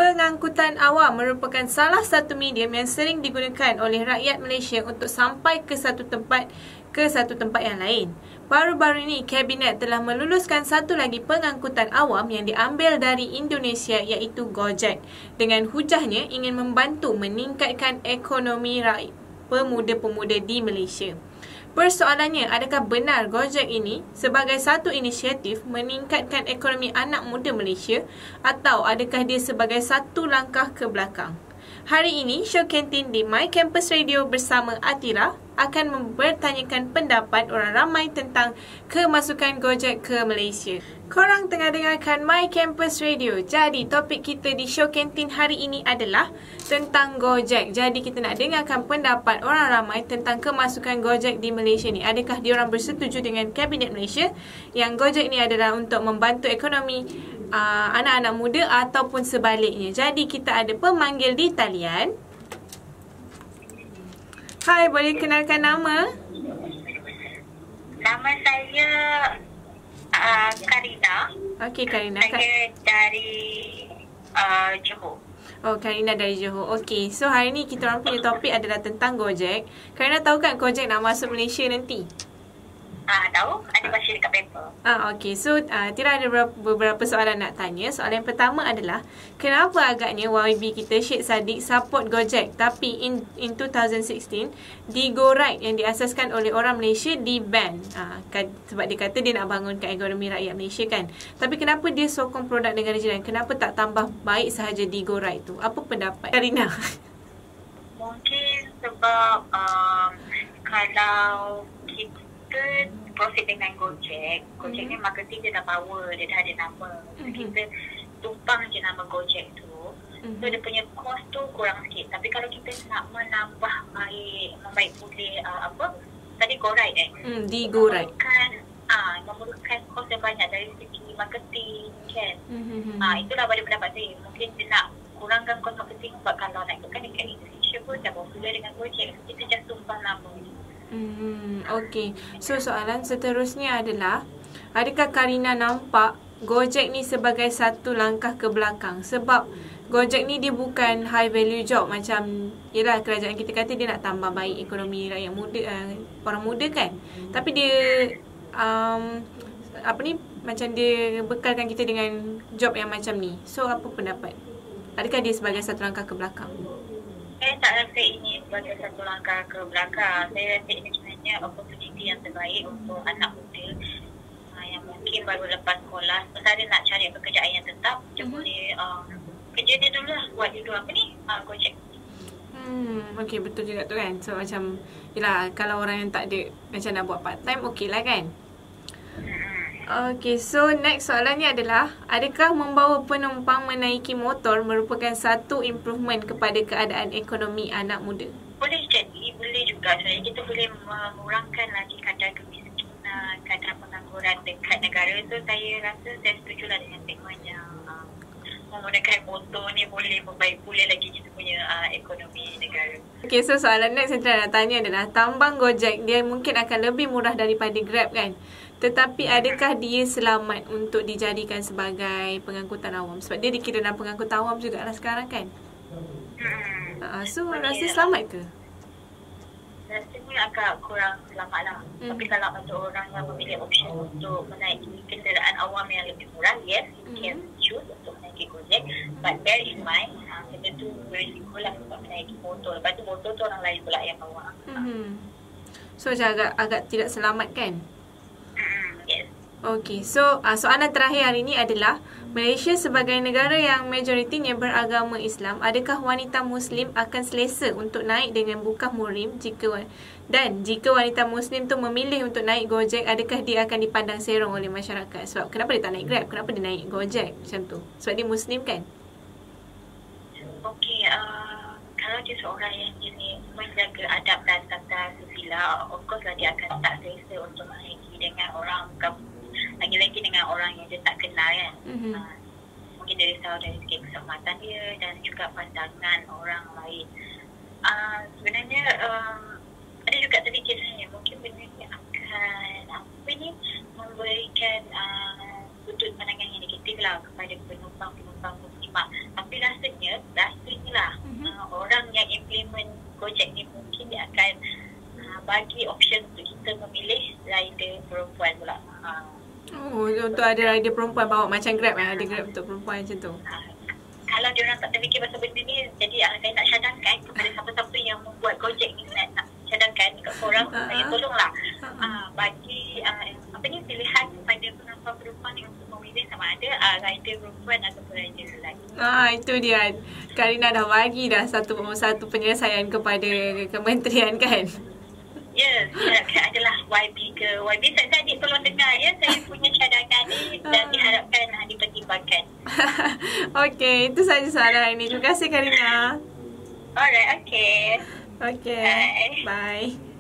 Pengangkutan awam merupakan salah satu medium yang sering digunakan oleh rakyat Malaysia untuk sampai ke satu tempat yang lain. Baru-baru ini, Kabinet telah meluluskan satu lagi pengangkutan awam yang diambil dari Indonesia iaitu Gojek. Dengan hujahnya ingin membantu meningkatkan ekonomi pemuda-pemuda di Malaysia. Persoalannya, adakah benar Gojek ini sebagai satu inisiatif meningkatkan ekonomi anak muda Malaysia atau adakah dia sebagai satu langkah ke belakang? Hari ini, Show Kantin di My Campus Radio bersama Atira akan mempertanyakan pendapat orang ramai tentang kemasukan Gojek ke Malaysia. Korang tengah dengarkan My Campus Radio. Jadi, topik kita di Show Kantin hari ini adalah tentang Gojek. Jadi, kita nak dengarkan pendapat orang ramai tentang kemasukan Gojek di Malaysia ni. Adakah diorang bersetuju dengan Kabinet Malaysia yang Gojek ni adalah untuk membantu ekonomi anak-anak muda ataupun sebaliknya. Jadi, kita ada pemanggil di talian. Hai, boleh kenalkan nama? Nama saya Karina. Okey, Karina. Saya dari Johor. Oh, Karina dari Johor. Okey, so hari ni kita orang punya topik adalah tentang Gojek. Karina tahu kan Gojek nak masuk Malaysia nanti? Tahu? Ada baca dekat paper. Okey, so Tira ada beberapa soalan nak tanya. Soalan yang pertama adalah, kenapa agaknya YB kita Syed Saddiq support Gojek tapi in 2016 di GoRide yang diasaskan oleh orang Malaysia di-ban? Sebab dia kata dia nak bangunkan ekonomi rakyat Malaysia kan. Tapi kenapa dia sokong produk negara jiran? Kenapa tak tambah baik sahaja di GoRide tu? Apa pendapat Karina? Mungkin sebab kalau kita profit dengan Gojek ni marketing dia dah power, dia dah ada nama. Kita tumpang je nama Gojek tu, so dia punya cost tu kurang sikit. Tapi kalau kita nak menambah membaik pulih tadi GoRide di GoRide memerlukan cost yang banyak dari segi marketing kan. Itulah pada pendapat saya. Mungkin dia nak kurangkan cost marketing sebab kalau nak ikutkan dekat Indonesia pun dah popular dengan Gojek, kita just tumpang nama. Okey, so soalan seterusnya adalah, adakah Karina nampak Gojek ni sebagai satu langkah ke belakang? Sebab Gojek ni dia bukan high value job macam, yelah kerajaan kita kata dia nak tambah baik ekonomi rakyat muda, orang muda kan. Tapi dia macam dia bekalkan kita dengan job yang macam ni. So apa pendapat? Adakah dia sebagai satu langkah ke belakang? Saya tak rasa ini sebagai satu langkah ke belakang. Saya rasa ini sebenarnya opportunity yang terbaik untuk anak muda yang mungkin baru lepas sekolah. Sementara nak cari pekerjaan yang tetap, dia boleh kerja dia dulu lah, buat dulu Gojek. Okey, betul juga tu kan. So macam, yelah kalau orang yang tak ada macam nak buat part time, okey lah kan. Okey, so next soalannya adalah, adakah membawa penumpang menaiki motor merupakan satu improvement kepada keadaan ekonomi anak muda? Boleh jadi, boleh juga. Sebenarnya kita boleh mengurangkan lagi kadar kemiskinan, kadar pengangguran dekat negara. So saya rasa saya setujulah dengan statement yang menggunakan motor ni boleh membaik pulih lagi kita punya ekonomi negara. Okey, so soalan next yang saya nak tanya adalah, tambang Gojek dia mungkin akan lebih murah daripada Grab kan? Tetapi adakah dia selamat untuk dijadikan sebagai pengangkutan awam? Sebab dia dikira dalam pengangkutan awam jugalah sekarang kan? So rasa selamat ke? Rasanya agak kurang selamat lah. Tapi kalau untuk orang yang memilih option untuk menaiki kenderaan awam yang lebih murah, yes, you can choose untuk menaiki Gojek. But bear in mind, benda tu berisiko lah sebab menaiki motor. Lepas tu motor tu orang lain pula yang bawa. So macam agak tidak selamat kan? Yes. Okey, so soalan terakhir hari ini adalah, Malaysia sebagai negara yang majoritinya beragama Islam, adakah wanita Muslim akan selesa untuk naik dengan bukah murim jika wanita Muslim tu memilih untuk naik Gojek, adakah dia akan dipandang serong oleh masyarakat? Sebab kenapa dia tak naik Grab? Kenapa dia naik Gojek macam tu? Sebab dia Muslim kan? Okey, kalau dia seorang yang jenis menjaga adab dan tata susila, of course lah dia akan tak selesa untuk menaiki dengan orang, lagi-lagi dengan orang yang dia tak kenal kan. Mungkin dia risau dari segi keselamatan dia dan juga pandangan orang lain. Sebenarnya ada juga sedikit sebenarnya mungkin benda ni akan memberikan sudut pandangan yang negatif lah kepada penumpang muslimah. Tapi rasanya Gojek ni mungkin dia akan bagi option untuk kita memilih rider perempuan pula. Oh, untuk ada rider perempuan bawa macam Grab ada Grab untuk perempuan macam tu. Kalau dia orang tak terfikir pasal benda ni, jadi saya nak cadangkan kepada siapa-siapa yang membuat Gojek ni, nak cadangkan dekat korang, saya tolonglah bagi pilihan kepada penonton perempuan yang untuk memilih sama ada rider perempuan ataupun rider lelaki. Itu dia. Karina dah bagi dah satu penyelesaian kepada kementerian kan. Ya, diharapkan adalah YB ke. YB saya adik tolong dengar ya. Saya punya cadangan ni dan diharapkan dipertimbangkan. Okey, itu sahaja soalan hari ini. Terima kasih Karina. Alright, okay. Okay. Bye. Bye.